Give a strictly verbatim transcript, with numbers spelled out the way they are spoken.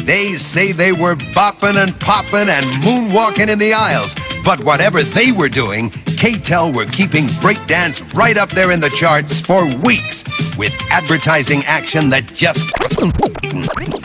They say they were bopping and popping and moonwalking in the aisles. But whatever they were doing, K-Tel were keeping breakdance right up there in the charts for weeks with advertising action that just...